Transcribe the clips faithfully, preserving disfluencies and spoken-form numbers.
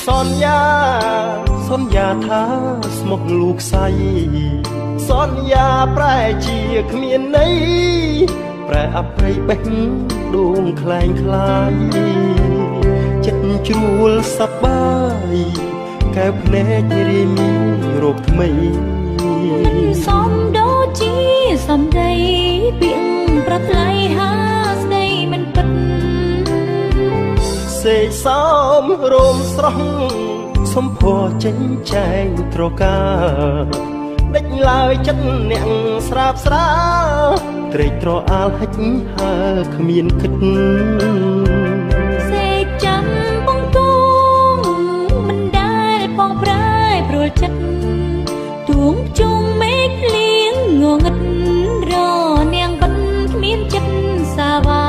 សន្យាសន្យាថាស្មុគลูกใสសន្យាប្រែជាគ្មានន័យប្រែអប្រិយបេះដួងคล้ายคล้ายចិត្តជ្រួលសប្បាយកែភ្នែករីមានរោគថ្មីសំដូចជាសំដីពាក្យប្រថ្លៃហាស្ដីមិនពិតសេកសោមរោមស្រស់សំភ័រចេញចែងត្រកាដេចឡើយចិត្តអ្នកស្រាបស្រាត្រេកត្រអាលហិចហើគ្មានគិតសេកចាំបងគងមិនដែលបងប្រែព្រួលចិត្តទួងជុំមេឃលៀងងងឹតរនាងបិទគ្មានចិត្តសាវា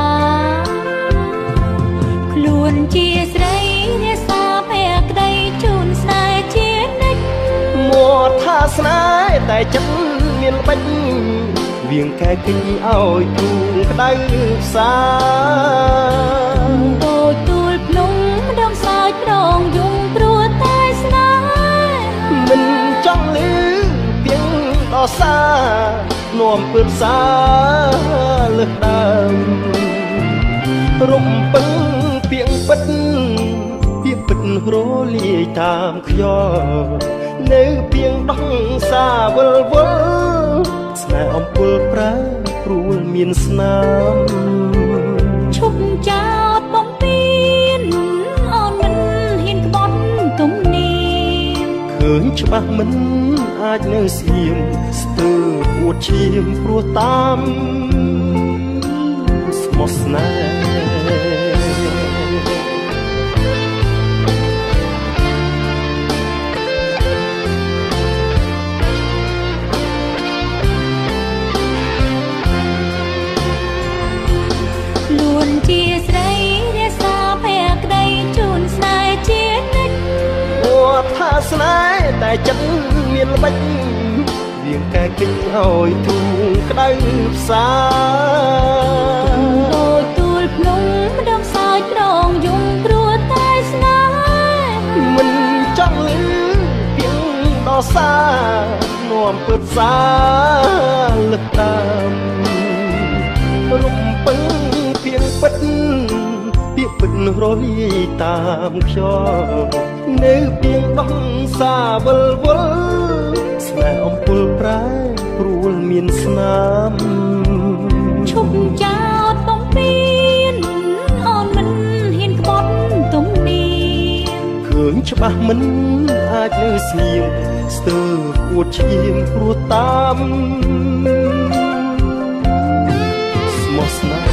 ខ្លួនជាស្រីរាសាភក្តីជូនស្នេហ៍ជានិច្ចមួថាស្នេហ៍តែចិត្តមានបិចវៀងកែគិញឲ្យទូលក្តៅផ្សាបូចទូលភ្នំដងសើចប្រងយំព្រោះតែស្នេហ៍មិនចង់លឺពីងដោសានាំពើសាលើកដើមរំពឹងពីងពិតពីពិតរលាយតាមខ្យល់នៅពីងដោះសាវល់វល់ស្នេហ៍អំពុលប្រែព្រួលមានស្នាមឈប់ចោតបំពេញអូនមិនហ៊ានក្បត់ទំនេរឃើញច្បាស់មិនអាចនៅស្ងៀមស្ទើរពួតឈាមព្រោះតាមស្មោះស្នេហ៍ជាស្រីរាសាភក្តីជូនស្នេហ៍ជានិច្ចមួថាស្នេហ៍តែចិត្តមានល្បិចវៀងកែគិញឲ្យទូក្តៅផ្សាដូចទូលភ្នំដងសើចប្រងយំព្រោះតែស្នេហ៍មិនចង់លឺពីងដោសានាំពើសាលើកដើមរំពឹងពីងពិតពីពិតរលាយតាមខ្យល់នៅពីងដោះសាវល់វល់ស្នេហ៍អំពុលប្រែព្រួលមានស្នាមឈប់ចោតបំពេញអូនមិនហ៊ានក្បត់ទំនេរឃើញច្បាស់មិនអាចនៅស្ងៀមស្ទើរពួតឈាមព្រោះតាមស្មោះស្នេហ៍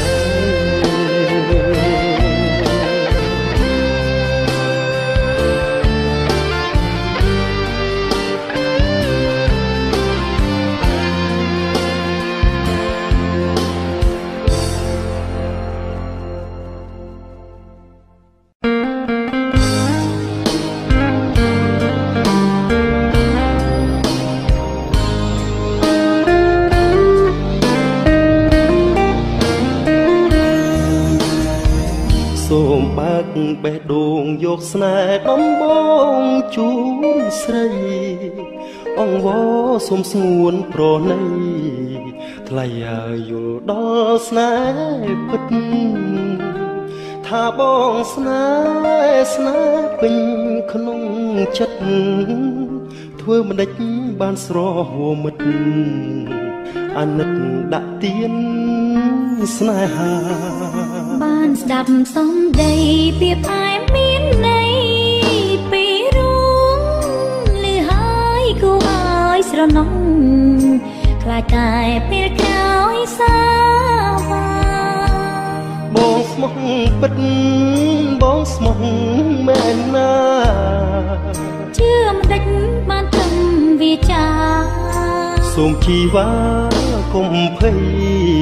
សូមបើកបេះដូងយកស្នេហ៍ដំបងជូនស្រីអង្វរសូមស្ងួនប្រណីថ្លៃឲ្យយល់ដល់ស្នេហ៍ពិតថាបងស្នេហ៍ស្នេហ៍ពេញក្នុងចិត្តធ្វើមិនដេចបានស្រហួមិត្តអាណិតដាក់ទៀនស្នេហាបានស្ដាប់សំដីពីផ្អែមមានន័យពីរួមលឺហើយគួរឲ្យស្រណោះខ្លាចតែពេលក្រោយសាវាបងស្មោះពិតបងស្មោះមែនណាជឿមិនដេចបានត្រឹមវាចាសូមជីវ៉ាកុំភ័យ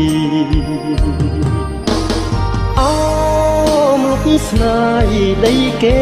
អមលុកស្នេហ៍ដីគេ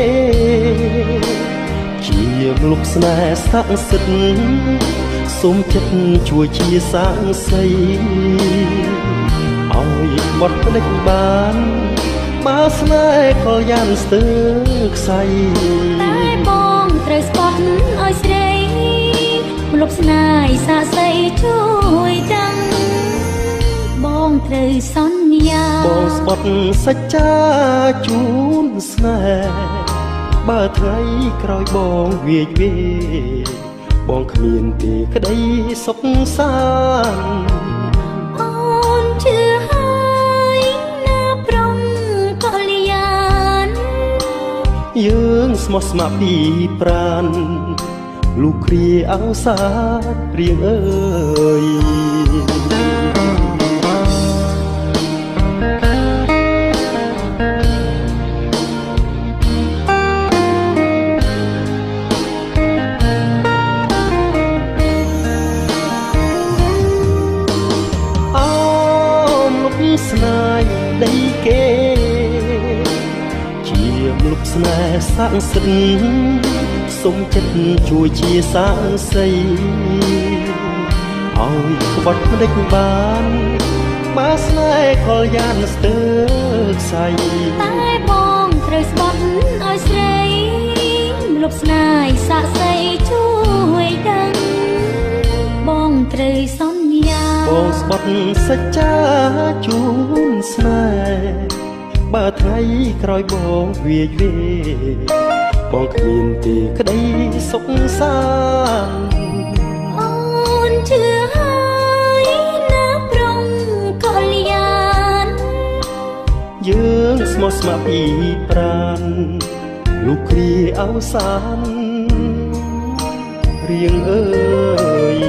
ជាមលុកស្នេហ៍ស័ក្តិសិទ្ធិសូមចិត្តជួយជាសាងសីឲ្យបត់ផ្លេចបានបបើស្នេហ៍ក៏យ៉ាងស្ទើរខ្សៃតែបងត្រូវស្បត់ឲ្យស្រីលុបស្នេហ៍សាស័យជួយដឹងបងត្រូវសន្យាបងស្បត់សច្ចាជូនស្នេហ៍បើថ្ងៃក្រោយបងវាយវាបងគ្មានទេក្តីសុខសាន្តអូនជឿហើយណាប្រំកល្យានយើងស្មោះស្ម័គ្រពីប្រានលុះគ្រាអោសារៀងអើយស្នេហ៍ដីគេជាមលុបស្នេហ៍សាក់សិនសុំចិត្តជួយជាសាស័យឲ្យក្បត់ផ្ដេចបានបើស្នេហ៍ខលយ៉ាងស្ទើរខ្សៃតែបងត្រូវស្បត់ឲ្យស្រីមលុបស្នេហ៍សាក់ស័យជួយដឹងបងត្រូវសន្យាបងស្បត់សច្ចាជូនស្នេហ៍បើថ្ងៃក្រោយបងវាយវាបងគ្មានទេក្តីសុខសាន្តអូនជឿហើយណាប្រំកល្យានយើងស្មោះស្ម័គ្រពីប្រានលុះគ្រាអវសានរៀងអើយ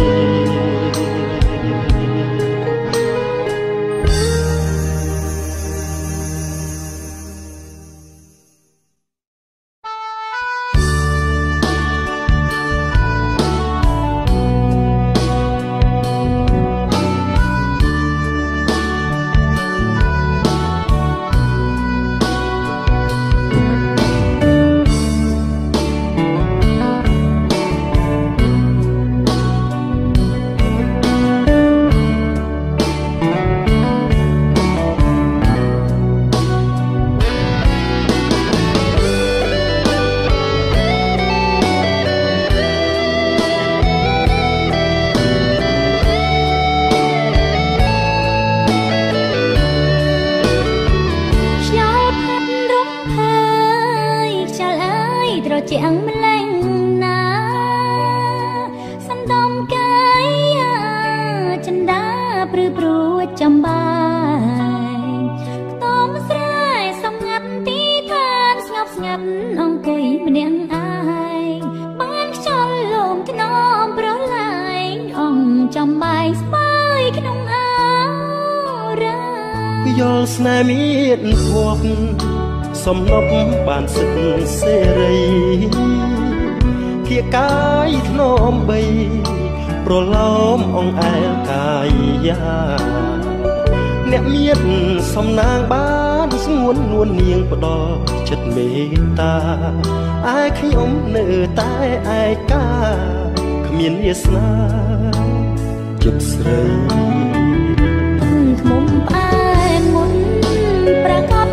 ជាងម្លេងណាសន្តំកាយចិន្តាព្រឺព្រួចចំបាយខ្ទមស្រែសំងាត់ទីឋានស្ងប់ស្ងាត់អង្គុយម្នាក់ឯងបានខ្យល់លំថ្នមប្រឡាយអង្គចំបាយស្បើយក្នុងអរ៉ាយល់ស្នេហ៍មានភ័ព្វសំណប់បានសិទ្ធសេរីគៀកាយធ្នមបីប្រឡោមអង្អែលកាយយ៉ាអ្នកមានសំណាងបានស្ងួននួននាងផ្ដល់ចិត្តមេត្តាឯខ្ញុំនៅតែឯកាគ្មានវាសនាចិត្តស្រីថ្មុំផ្អែមមុនប្រកប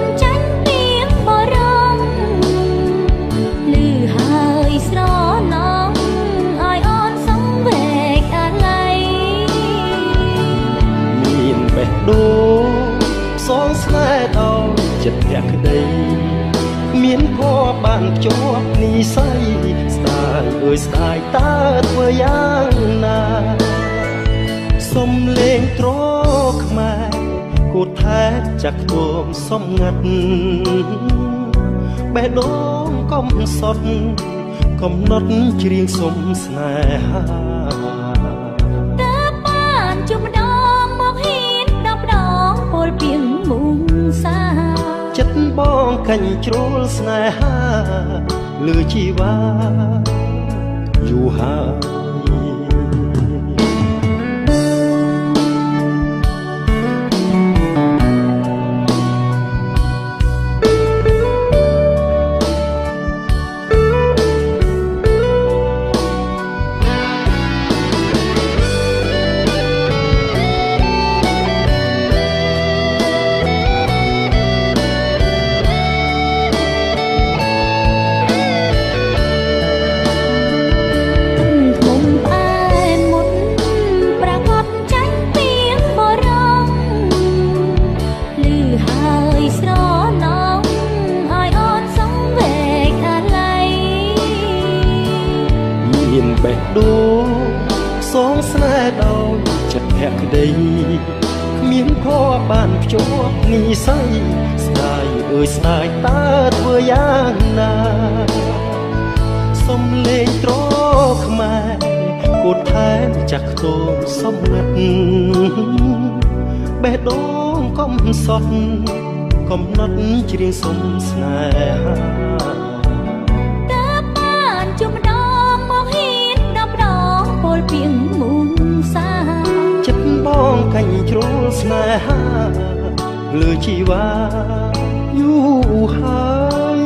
ស្រណងឲ្យអូនសង្វេគអាឡ័យមានបេះដូងសងស្នេហ៍ដល់ចិត្តភក្តីមានភ័ព្វបានភ្ជាប់និស័យស្ដាយអើយស្ដាយតើធ្វើយ៉ាងណាសុំលេងត្រខ្មែរគូថែចាក់ទួមសំងាត់បេះដូងកំសត់កំណត់ច្រៀងសុំស្នេហាតើបានជុំម្ដងមកហ៊ានដល់ម្ដងពលពីងមុំសាចិត្តបងកាញ់ជ្រុលស្នេហាលឺជីវ៉ាយូរហើយបេះដូងសងស្នេហ៍ដោយចិត្តភក្តីគ្មានខបានភ្ជាប់និស័យស្ដាយអើយស្ដាយតើធ្វើយ៉ាងណាសំលេងត្រខ្មែយកូនថែមចាស់ខ្ទមសំរិទ្ធបេះដូងកំសត់កំណត់ច្រៀងសុំស្នេហាតើបានជុំម្ដងមកហ៊ានដល់ម្ដងពលពីងមុនសាចិត្តបងកាញ់ជ្រុលស្នេហាលើជីវ៉ាយូរហើយ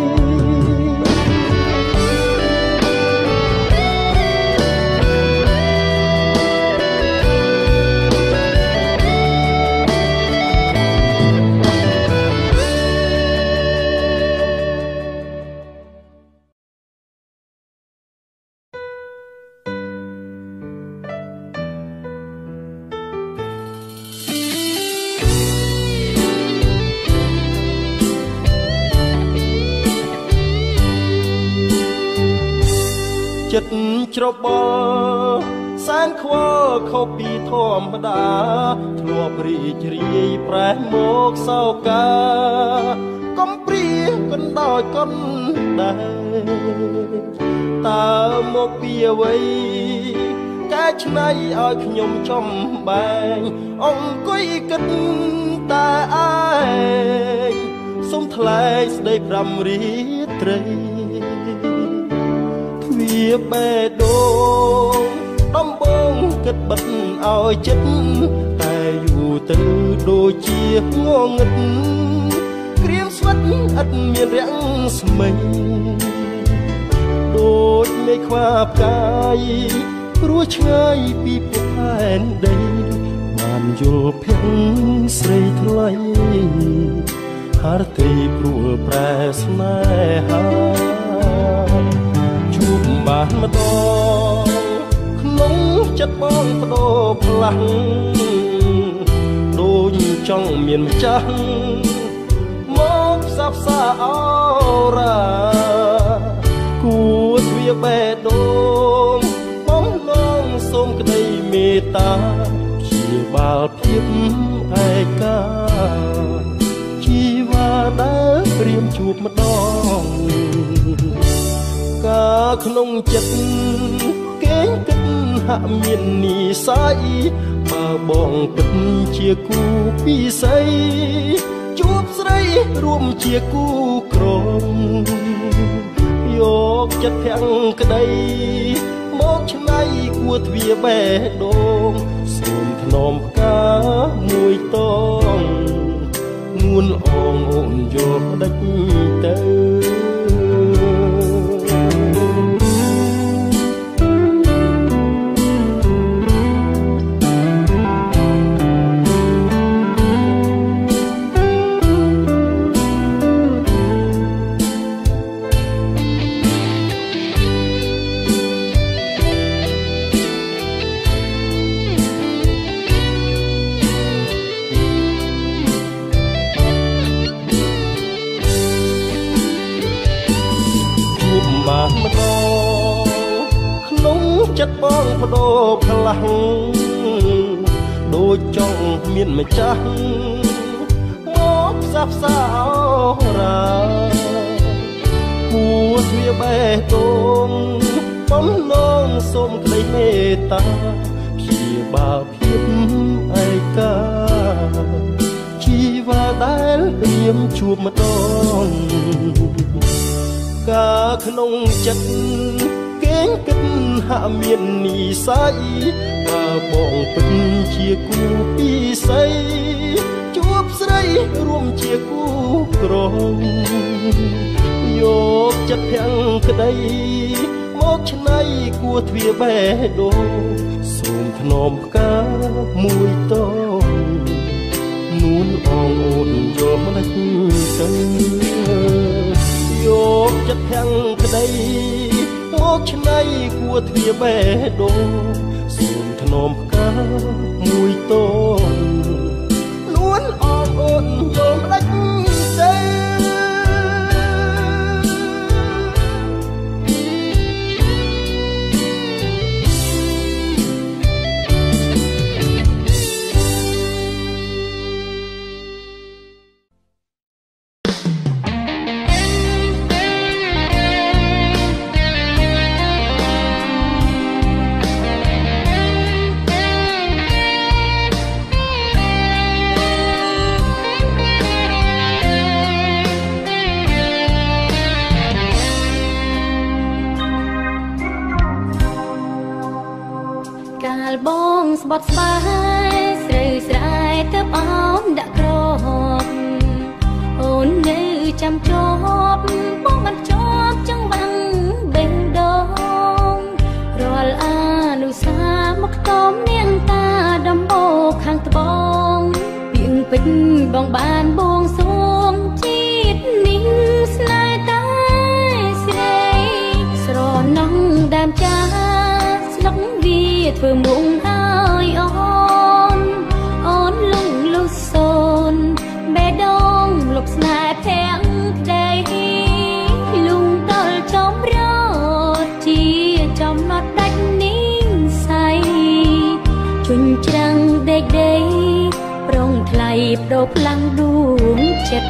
ចិត្តច្របល់សែនខ្វល់ខុសពីធម្មតាធ្លាប់រីករាយប្រែមកសោកាកំព្រាកណ្ដោយកណ្ដែតើមកពីអ្វីកែច្នៃឲ្យខ្ញុំចំបែងអង្គុយគិតតែឯងសុំថ្លែងស្ដីប្រាំរីត្រីវាបេះដូងដំបងគិតបិទឲ្យចិត្តតែយូរទៅដូចជាងងឹតក្រៀមស្វិតឥតមានរាំងស្មិញដូចមេឃខ្វាផ្កាយព្រោះឆ្ងាយពីភពផែនដីបានយល់ភ័ក្រស្រីថ្លៃហារទីព្រួលប្រែស្នេហាបានម្ដងក្នុងចិត្តបងបដូរផ្លាំងដូចចង់មានម្ចាស់មកផ្សះផ្សាអរ៉ាគួរទ្វាបេះដូងបំណងសូមក្តីមេត្តាព្យាបាលភាពឯកាជីវ៉ាដែលព្រាមជួបម្ដងកាក្នុងចិត្តគេគិតហាក់មាននិស័យបើបងពិតជាគូពិស័យជួបស្រីរួមជាគូក្រមយកចិត្តភាំងក្តីមកឆ្នៃគួរទ្វាបេះដូងសូមថ្នមផ្កាមួយតងនួនអងអូនយកដេចទៅបានម្ដងក្នុងចិត្តបងបដូរផ្លាំងដូចចង់មានម្ចាស់មកផ្សះផ្សារ៉ាគួរទ្វាបេះដូងបំណងសូមក្តីមេត្តាព្យាបាលភាពឯកាជីវ៉ាដែលព្រាមជួបម្ដងកាក្នុងចិត្តគេគិតហាក់មាននិស័យបើបងពិតជាគូពិស័យជួបស្រីរួមជាគូក្រមយកចិត្តភាំងក្តីមកឆ្នៃគួរទ្វាបេះដូងសូមថ្នមផ្កាមួយតងនួនអងអូនយកម្ដេចទៅយកចិត្តភាំងក្តីមកឆ្នៃគួរទ្វាបេះដូងសូមថ្នមផ្កាមួយតងនួនអងអូនយកម្ដេចទៅ។ល់បងស្បត់ស្បាយស្រូវស្រែទៅអោនដាក់ក្របអូននៅចាំជាប់បងមិនជាប់ចង្វាំងបេះដូងរាល់អនុសាមកតមនាងតាដំបូកខាងត្បូងពីងពេញបងបានបងសួងជាតិនេះស្នេហ៍តែស្រីស្រណងដើមចាស្លុកវាធ្វើមុងឲ្យអូនអូនលងលុះសូនបេះដូងលុបស្នេហ៍ភាំងក្ដីលងដល់ចំរត់ជាចំណត់ដាច់នេះសៃជញ្ច្រាំងដេកដេកប្រងថ្លៃប្រោខ្លាំងដួងចិត្ត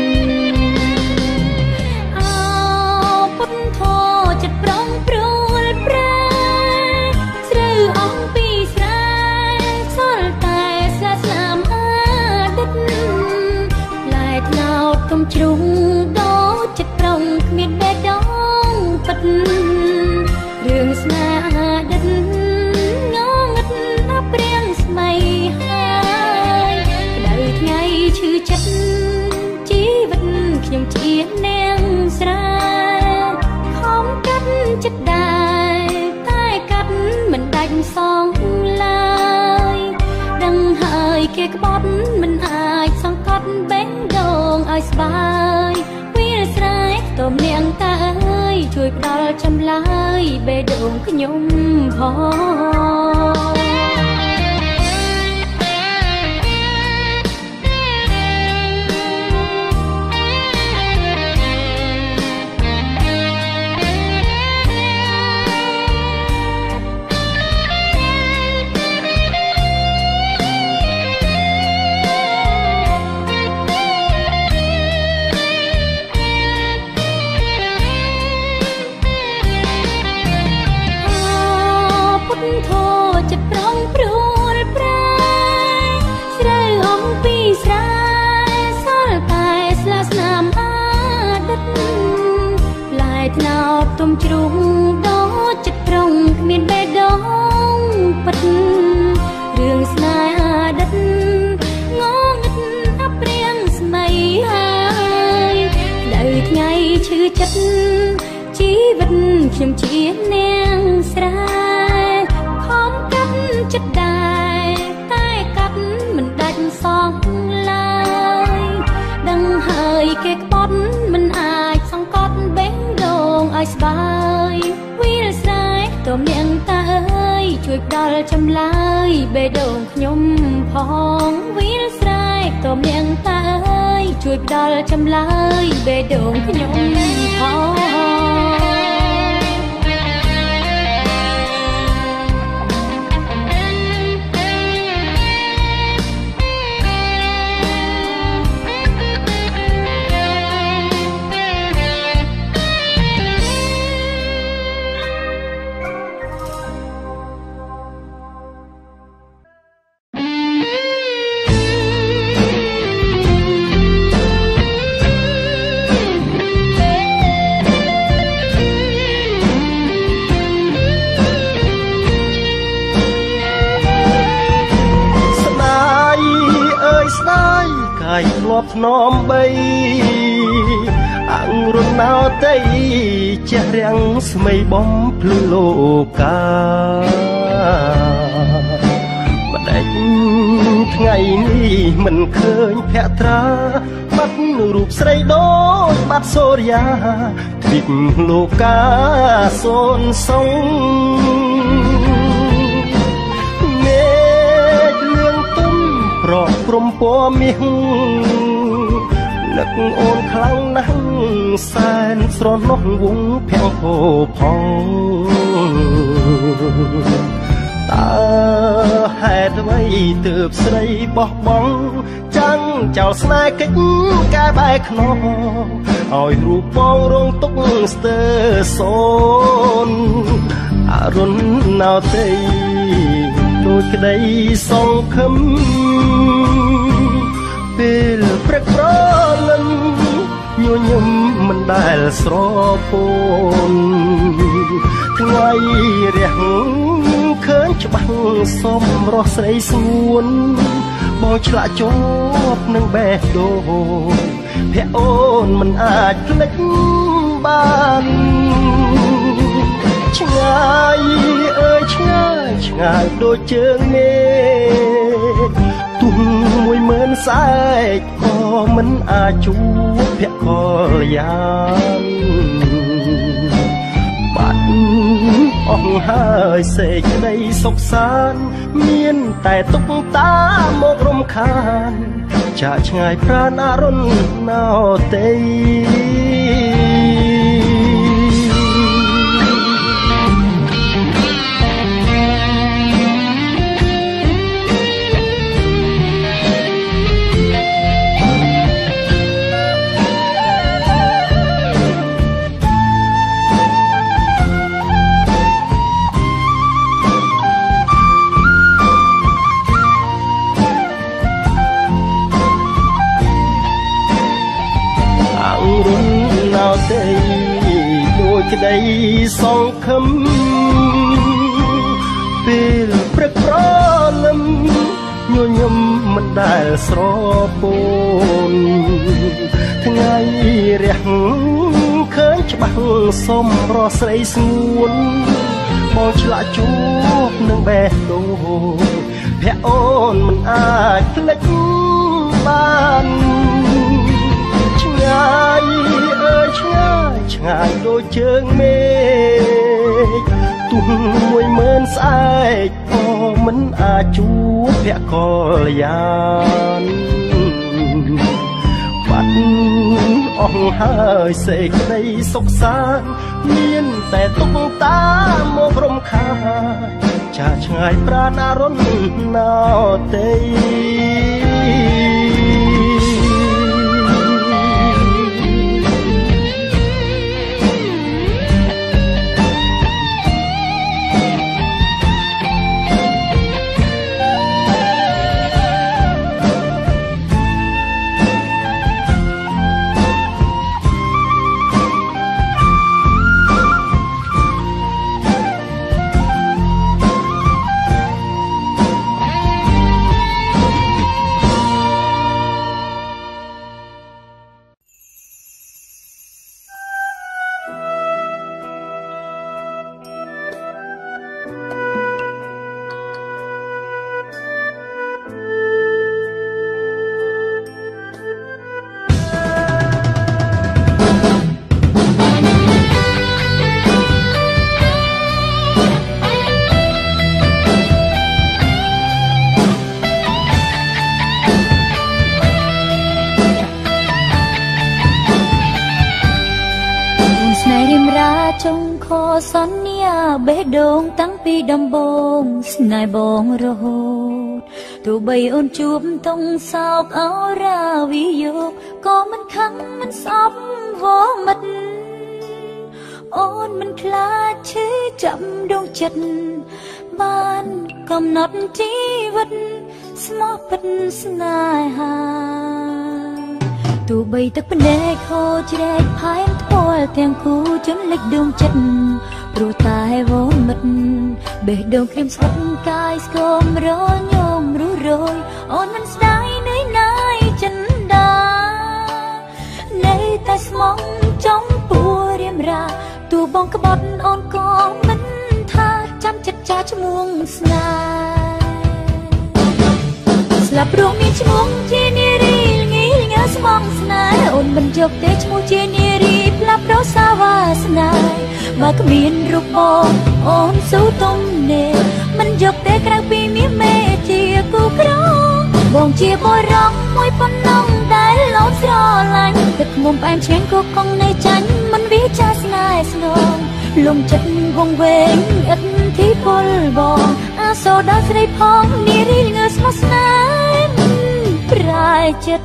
អោពុទ្ធធោចិត្តប្រងព្រួលប្រែស្រូវអំពីស្រែសល់តែស្លាស្នាមអាដិតឡែថ្នោតកុំជ្រុងដូចចិត្តប្រងគ្មានបេះដូងពិតរឿងស្នេហាដិតងងឹតណាព្រៀងស្មៃហើយក្តៅថ្ងៃឈឺចិត្តជីវិតខ្ញុំជានាងស្រែខំកាត់ចិត្តដែរតែកាត់មិនដាច់សងឡើយដឹងហើយគេក្បត់មិនអាចសង្កត់បេះដូងឲ្យស្បាយវាស្រែកតមនាងតាអើយជួយផ្ដល់ចម្លើយបេះដូងខ្ញុំផងទុំជ្រុងដូចចិត្តប្រងគ្មានបេះដូងពិតរឿងស្នេហាដិតងងឹតអាព្រៀងស្មៃហើយក្តៅថ្ងៃឈឺចិត្តជីវិតខ្ញុំជានាងស្រែខំកាត់ចិត្តដែរតែកាត់មិនដាច់សងឡើយដឹងហើយគេក្បត់មិនអាចសង្កត់បេះដូងឲ្យស្បាយវាលស្រែកតមនាងតាអើយជួយផ្ដល់ចម្លើយបេះដូងខ្ញុំផងវាលស្រែកតមនាងតាអើយជួយផ្ដល់ចម្លើយបេះដូងខ្ញុំផងធ្លាប់ធ្នមបីអង្គរុនណៅតីចេះរាំងស្មីបំភ្លឺលោកាបដិញថ្ងៃនេះមិនឃើញភក្ត្រាបាត់រូបស្រីដូចបាត់សូរិយាទ្វីបលោកាសូនសងប្រកព្រំពណ៌មាសនឹកអូនខ្លាំងណាស់សែនស្រណោះវងភាំងពោផងតើហេតុអ្វីទើបស្រីបោះបង់ចាំងចោលស្នេហ៍កិច្ចកែបែកខ្នងឲ្យរូបបងរងទុកស្ទើរសូនអរុនណៅទេដូចក្តីសង្ឃឹមពេលព្រឹកព្រលឹមញញឹមមិនដែលស្រពោនថ្ងៃរះឃើញច្បាស់សមរស់ស្រីស្ងួនបងឆ្លាក់ជាប់នឹងបេះដូងភ័ក្រអូនមិនអាចភ្លេចបានឆ្ងាយអើយឆ្ងាយឆ្ងាយដូចជើងមេឃទុំមួយម៉ឺនសែកក៏មិនអាចជួបភ័ក្រកល្យានបាត់អស់ហើយសេចក្តីសុខសាន្តមានតែទុកតាមករំខានចាកឆ្ងាយប្រាណអរុណណោទេដូចក្តីសង្ឃឹមពេលព្រឹកព្រលឹមញញឹមមិនដែលស្រពោនថ្ងៃរះឃើញច្បាស់សមរស់ស្រីស្ងួនបងឆ្លាក់ជួបនឹងបេះដូងភ័ក្រអូនមិនអាចភ្លេចបានឆ្ងាយអើយឆ្ងាយឆ្ងាយដូចជើងមេឃទុំមួយម៉ឺនស្អែកក៏មិនអាចជួបភ័ក្រកល្យានបាត់អស់ហើយសេចក្តីសុខសាន្តមានតែទុកតាមករំខានចាឆ្ងាយប្រាណអរុណណោទេសន្យាបេះដូងតាំងពីដំបូងស្នេហ៍បងរហូតទោះបីអូនជួបតុងសោកអរាវិយោគក៏មិនខឹងមិនស្អប់វមិតអូនមិនខ្លាចឈឺចាប់ដងចិត្តបានកំណត់ជីវិតស្មោះពិតស្នេហាទោះបីទឹកភ្នែកហូរជ្រែកផែនថ្ពាល់ទាំងគូជន់លិចដួងចិត្តព្រោះតែវមិតបេះដូងក្រៀមស្វិតកាយស្គមរញោមរុះរយអូនមិនស្ដាយនឿយណាយចិនដានៅតែស្មងចំពោះរៀមរាទោះបងក្បត់អូនក៏មិនថាចាំចិត្តចាឈ្មោះស្នេហ៍ស្លាប់ព្រោះមានឈ្មោះជានារីស្មងស្នេហ៍អូនមិនយកទេឈ្មោះជានារីផ្លាប់រសាវាសនាបើគ្មានរូបបងអូនស៊ូទុំនេមិនយកទេក្រៅពីមាសមេជាគូក្របងជាបរងមួយប៉ុណ្ណឹងដែលអូនស្រឡាញ់ទឹកមុំផ្អែមឆ្ងាញ់គូកងនៃចាញ់មិនវាចាស្នេហ៍ស្នងលំចិត្តវងវែងឥតទីពលបងអាសូរដល់ស្រីផងនារីងើស្មោះស្នេហ៍ប្រែចិត្ត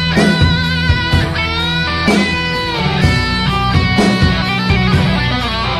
เ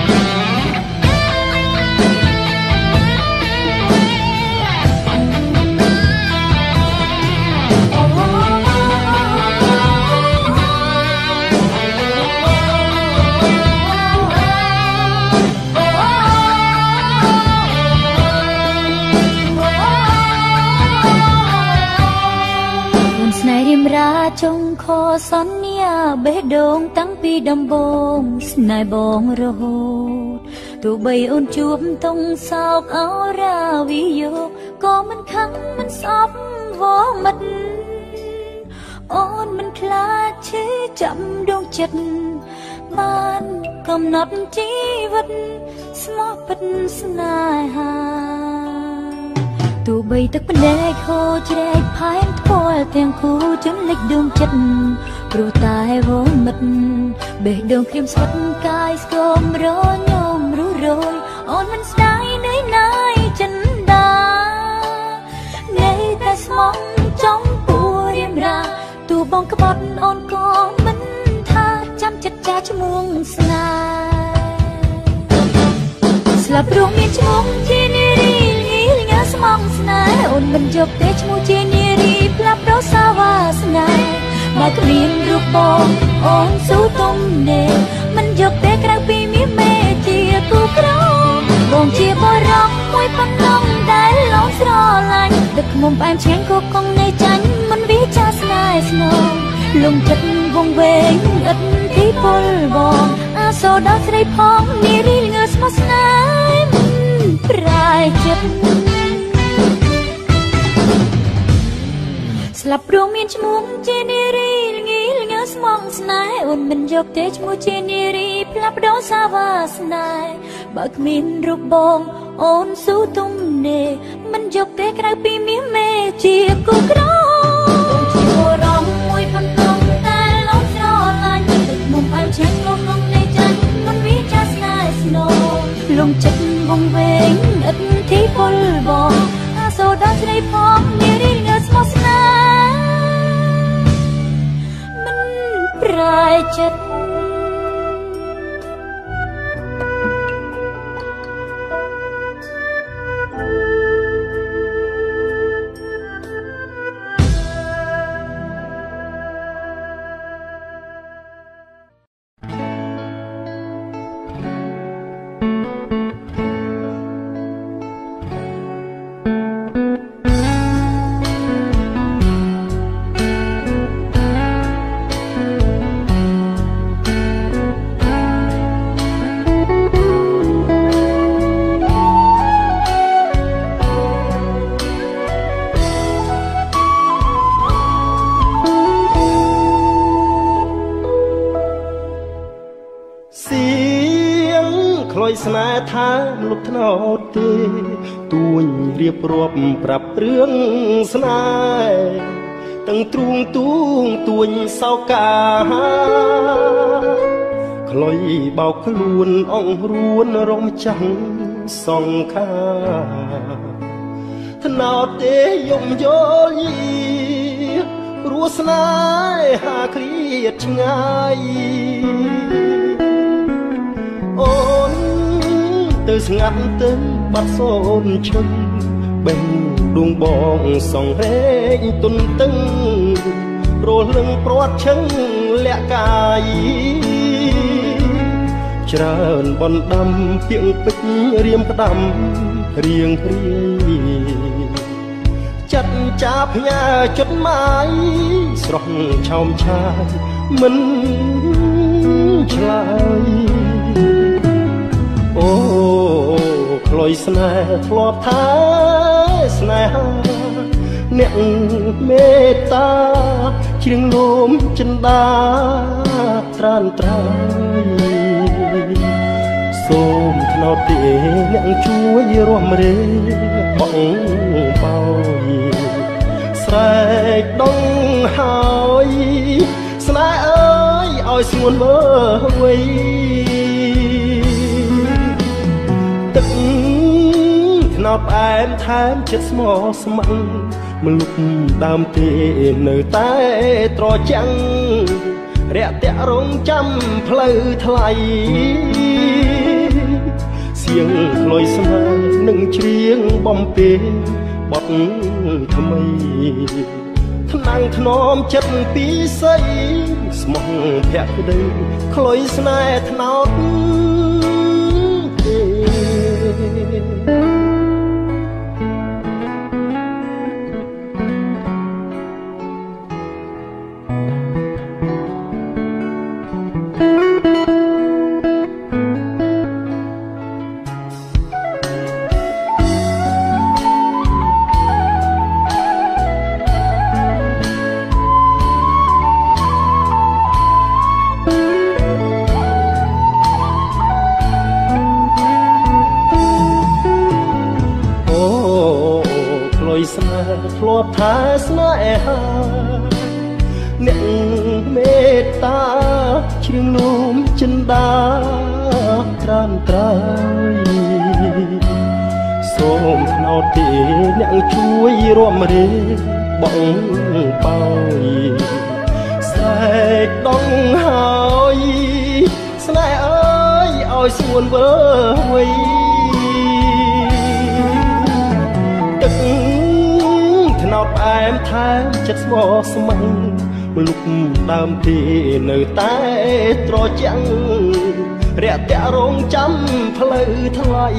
ងខសន្យាបេះដូងតាំងពីដំបូងស្នេហ៍បងរហូតទោះបីអូនជួបតុងសោកអរាវិយោគក៏មិនខឹងមិនស្អប់វមិតអូនមិនខ្លាចឈឺចាំដួងចិត្តបានកំណត់ជីវិតស្មោះពិតស្នេហាទោះបីទឹកភ្នែកហូរជ្រែកផែនថ្ពាល់ទាំងគូចន្លិចដួងចិត្តព្រោះតែវមិតបេះដូងខ្ញុំស្វិតកាយស្គមរញោមរុះរយអូនមិនស្ដាយនឿយណាយចិនដានៅតែស្មោះចង់ពួររៀមរាទោះបងក្បត់អូនក៏មិនថាចាំចិត្តចាឈ្មោះស្នេហ៍ស្លាប់ព្រោះមានឈ្មោះជានារីស្មងស្នេហ៍អូនមិនយកទេឈ្មោះជានារីផ្លាប់រសាវាសនាបើគ្មានរូបបងអូនស៊ូទុំនេមិនយកទេក្រៅពីមានមេជាគូក្របងជាបរិបមួយប៉ុណ្ណឹងដែលឡងស្រឡាញ់ទឹកខ្មុំផ្អែមឆ្ងាញ់គកងនៃចាញ់មិនវាចាស្នេហ៍ស្នងលំចិត្តវងវែងឥតទីពលបងអាសូរដល់ស្រីផងនារីល្ងើស្មោះស្នេហ៍ប្រែចិត្តស្លាប់ព្រោះមានឈ្មោះជានារីល្ងីល្ងើស្មងស្នេហ៍អូនមិនយកទេឈ្មោះជានារីផ្លាប់ដូរសាវាសនាបើគ្មានរូបបងអូនស៊ូទុំនេមិនយកទេក្រៅពីមានមេជាគូក្រអូនជាបរំមួយប៉ុណ្ណឹងតែឡងស្រឡាញ់ទឹកមុំផ្អែមឆ្ងាញ់លោកកងនៃចាញ់មិនវាចាស្នេហ៍ស្នូលំចិត្តវងវែងឥតទីពលបងអាសូរដល់ស្រីផងនារីល្ងើស្មោះស្នេហ៍ប្រែចិត្តស្នេហ៍ថាលុបថ្នោតទេទួញរៀបរាប់ប្រាប់រឿងស្នេហ៍ទាំងទ្រូងទួងទួញសោកាខ្លុយបោកខ្លួនអង្រួនរំចាំងសង្ខាថ្នោតទេយំយល់យីព្រោះស្នេហាគ្រៀតឆ្ងាយអូនទៅស្ងាត់ទៅបាត់សូនឈឹងបេះដួងបងសងរែងទុនតឹងព្រោះលឹងព្រាត់ឈឹងលាក់កាយច្រើនបណ្ដាំពីងពេជ្ររៀមផ្ដាំរៀងរៀងចាត់ចាផ្ញើចុតម៉ាយស្រស់ឆោមឆាយមិនឆ្លើយអូខ្លុយស្នេហ៍ធ្លាប់ថាស្នេហាអ្នកមេត្តាជ្រៀងលំចិន្តាត្រានត្រើយសូមថ្នោតទេអ្នកជួយរំរែកបងបោយស្រែកដងហើយស្នេហ៍អើយឲ្យស្ងួនមើលវៃទឹកថ្នោតផ្អែមថែមចិត្តស្មោះស្ម័គ្រមលុបដើមទេនៅតែត្រចាំងរាក់តាក់រងចាំផ្លូវថ្លៃសៀងខ្លុយស្នេហ៍នឹងច្រៀងបំពេបទថ្មីថ្នាំងធ្នមចិត្តពីស័យស្មោះភក្តីខ្លុយស្នេហ៍ថ្នោតទេบทาสนาหาเน่งเมตตาเชียงลุมจินดาตรานตรายส้มขนาวตีเน่งช่วยร่วมเรียบ้องเป่าแสกดองหายสนายเอ้ยเอาส่วนเบอร์ไว้ตึกถนอดแอมแทนจัดสมอสมังลุกตามที่ในใต้ตรอจังเรียกแต่รงจำเพลยทลาย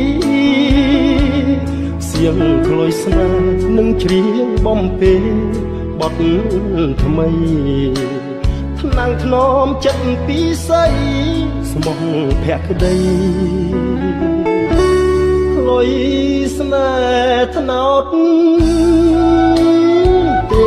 เสียงคลอยสนาหนึ่งเชียงบอมเปบอดทำไมทนังถนอมจันปีใสสมองแพกใดคลอยสนาถนอดเต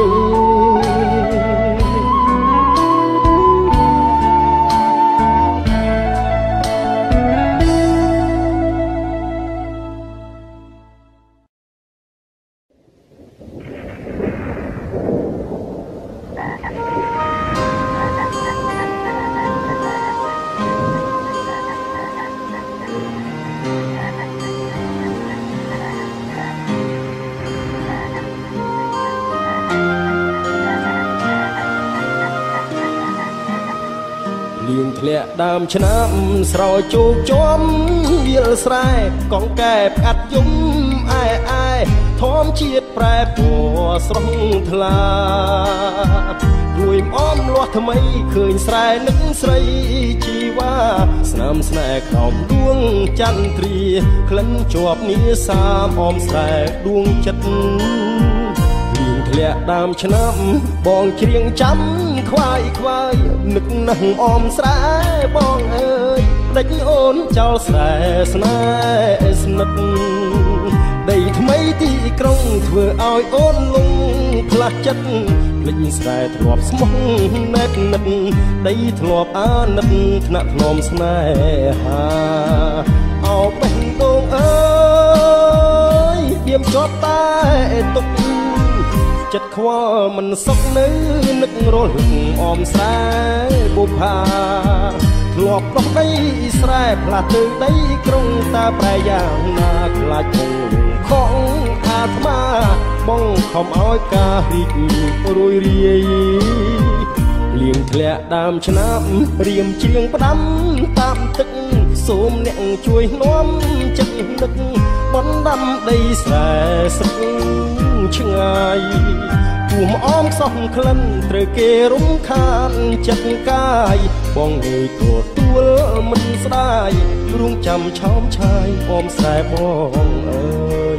ดามชนะสรอยจูบจอมเยี่ยลสายกองแก่อัดยุ่มไอ้ไอ้ทอมเชียดแปรปัวสรงทลาด้วยอ้อมลวดทำไมเคยสายนึกใส่ชีว่าสนามสแนกขอบดวงจันทรีคลันจวบนี้สามอ้อมแสกดวงจัดลิงทะเลดามชนะบองเชียงจำควายควายนึกนั่งอ้อมสายบองเอ้ยได้โอนเจ้าแสสนายสนัดได้ทำไมที่กรงเถื่อเอาโอนลงพลัดจัดลิงสายถลอบสมองแนบนัดได้ถลอบอานัดขณะถนอมสนายหาเอาเป็นตรงเอ้ยเยี่ยมจอบตายตกจัดขวามันสกนึกนึกรลออมสายบุพาหลอกดอกได้สายพลาดตึงได้กรงตาปลายอย่างนากลายคงของอาตมาบ้องขมอ้อยกาหิกรวยเรียเลี้ยงแผลดามชนะเรียมเชียงประดำตามตึกโสมเน่งช่วยน้อมจัดนึกบอนดำได้สายสักชงายผู้มอ้อมส่องคลันเตรเกรุมคานจัดกายบ้องเงยตัวตัวมันสลายรุ่งจำชอมชายอ้อมสายบ้องเอ้ย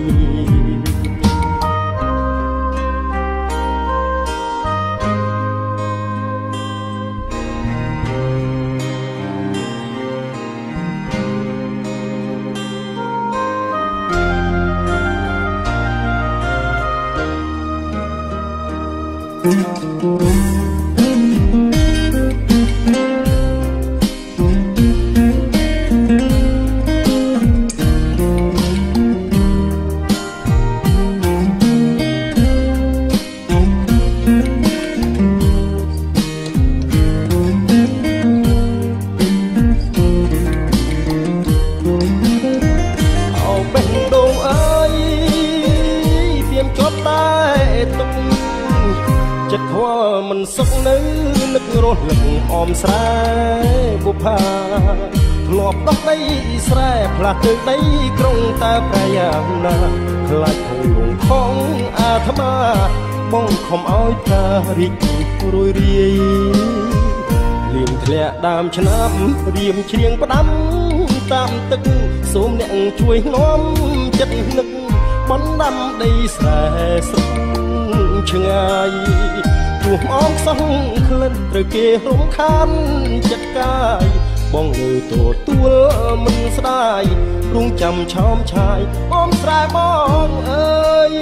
มันสกนึกนึกรลออมสายบุพาหลอบดอกได้สายพลาดตึกได้กรงตาพระยานาคลายคงหลงของอาธมาบ้องขมอ้อยตาริกรวยเรียเลี้ยงทะเลดามชนะเรียมเชียงประดำตามตึกโสมเน่งช่วยน้อมจัดนึกบอนดำได้สายสุดชงายผู้อ้อมส่องคลันตระเกรมคันจัดกายบ้องเงยตัวตัวมันสลายรุ่งจำชอมชายอ้อมสายบ้องเอ้ย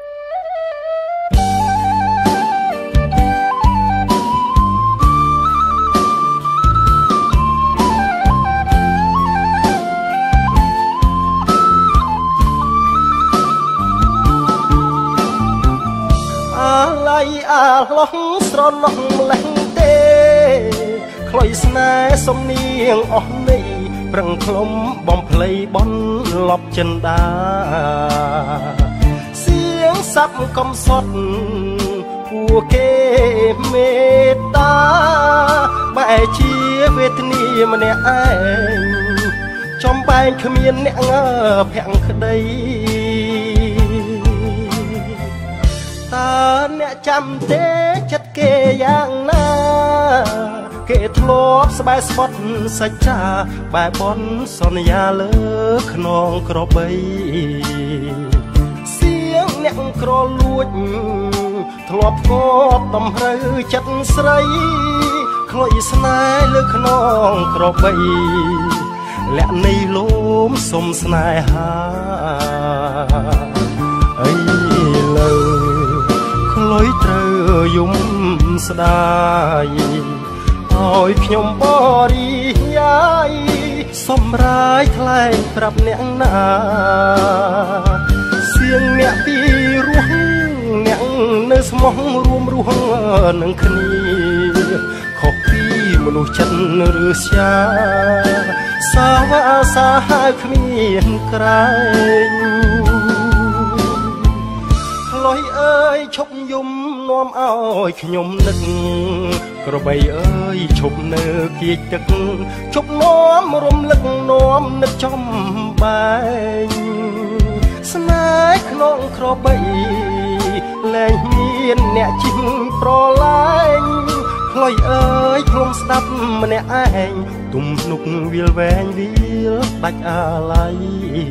เឡោះស្រណោះម្លេះទេខ្លុយស្នេហ៍សំនៀងអស់នេះប្រឹងខ្លុំបំភ្លៃបនលប់ចិនដាសៀងសាប់កំសត់ពួកគេមេត្តាបែរជាវេទនាម្នាក់ឯងចំបែងគ្មានអ្នកងើភ័ក្រក្តីតើអ្នកចាំទេចិត្តគេយ៉ាងណាគេធ្លាប់ស្បែកស្បត់សច្ចាបែបនសន្យាលើខ្នងក្របីសៀងអ្នកក្រលួចធ្លាប់គប់ដំរើចិត្តស្រីខ្លុយស្នេហ៍លើខ្នងក្របីលាក់នៃលំសុំស្នេហាអីលើខ្លុយត្រូវយំស្ដាយឲ្យខ្ញុំបរិយាយសម្រាយថ្លែងប្រាប់អ្នកណាសៀងអ្នកពីរស់អ្នកនៅស្មោះរួមរស់នឹងគ្នាខុសពីមនុស្សចិត្តឬស្យាសាវាសាហាវគ្មានក្រែងខ្លុយអើយឈប់យំនាំឲ្យខ្ញុំនឹកក្របីអើយឈប់នៅគៀចទឹកឈប់នាំរំលឹកនាំនឹកចំបែងស្នេហ៍ក្នុងក្របីលែងមានអ្នកជិះប្រឡាញ់ខ្លុយអើយព្រមស្ដាប់ម្នាក់ឯងទុំភ្នុកវាលវែងវាលដាច់អាឡ័យ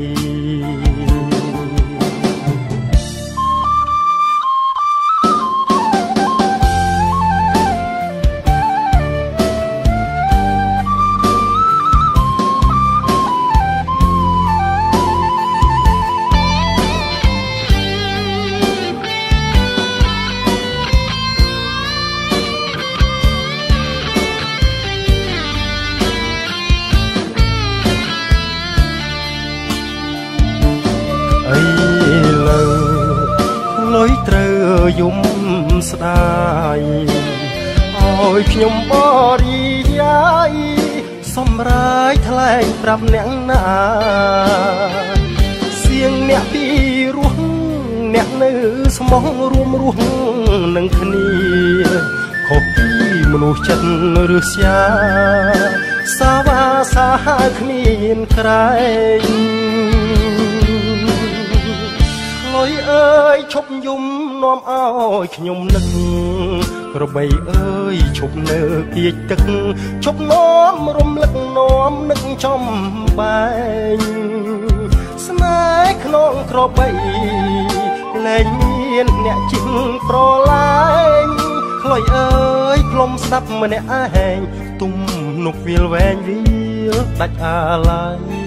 យំស្ដាយឲ្យខ្ញុំបរិយាយសម្រាយថ្លែងប្រាប់អ្នកណាសៀងអ្នកពីរស់អ្នកនៅស្មោះរួមរស់នឹងគ្នាខុសពីមនុស្សចិត្តឬស្យាសាវាសាហាវគ្មានក្រែងខ្លុយអើយឈប់យំនាំឲ្យខ្ញុំនឹកក្របីអើយឈប់នៅគៀចទឹកឈប់នាំរំលឹកនាំនឹកចំបែងស្នេហ៍ក្នុងក្របីលែងមានអ្នកជិះប្រឡាញ់ខ្លុយអើយផ្លុំស្ដាប់ម្នាក់ឯងទុំនុកវាលវែងវាលដាច់អាឡ័យ